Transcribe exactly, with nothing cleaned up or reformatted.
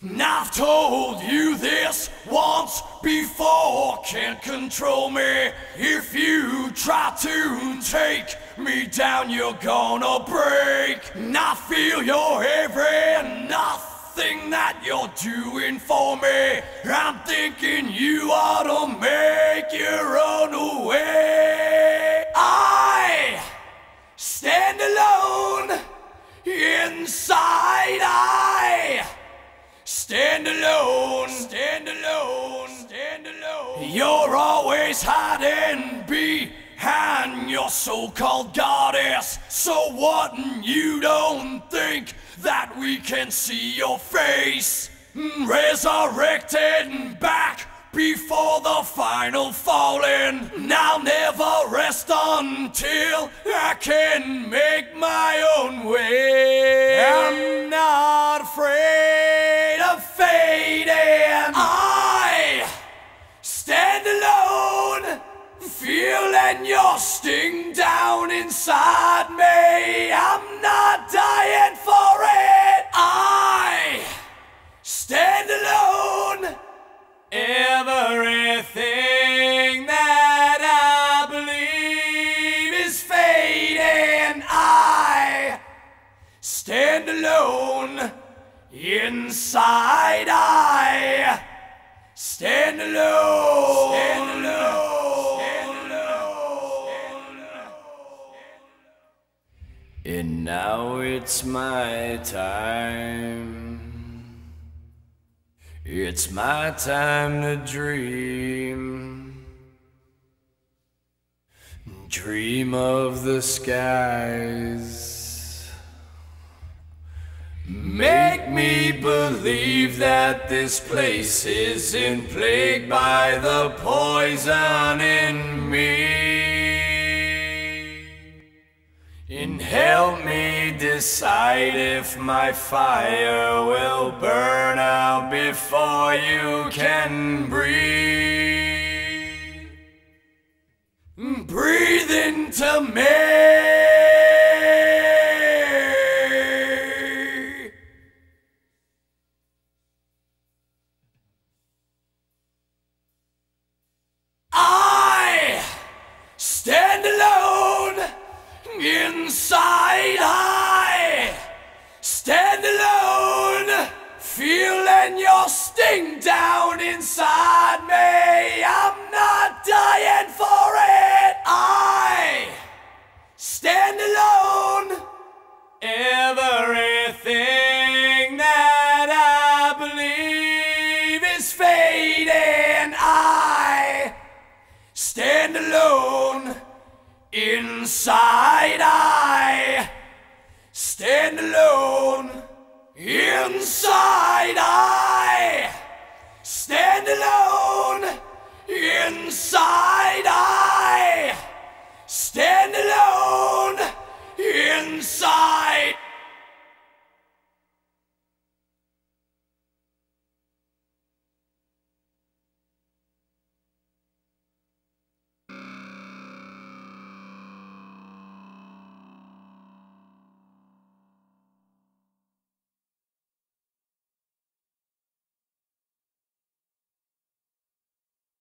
And I've told you this once before, can't control me. If you try to take me down, you're gonna break. And I feel your every nothing that you're doing for me. I'm thinking you ought to make your own way. I stand alone inside. I stand alone, stand alone, stand alone. You're always hiding behind your so-called goddess. So what, and you don't think that we can see your face? Resurrected and back before the final falling. And I'll never rest until I can make my own way. I'm not afraid of fading. I stand alone, feeling your sting down inside me. I'm not dying for it. I stand alone. Everything that I believe is fading. I stand alone inside. I stand alone. Stand alone. Stand alone. And now it's my time. It's my time to dream. Dream of the skies. Make me believe that this place isn't plagued by the poison in me. And help me decide if my fire will burn out before you can breathe. Breathe into me. I stand alone inside. I stand alone, feeling your sting down inside me. I'm not dying for it. I stand alone. Everything that I believe is fading. I stand alone inside. I stand alone inside. I stand alone inside.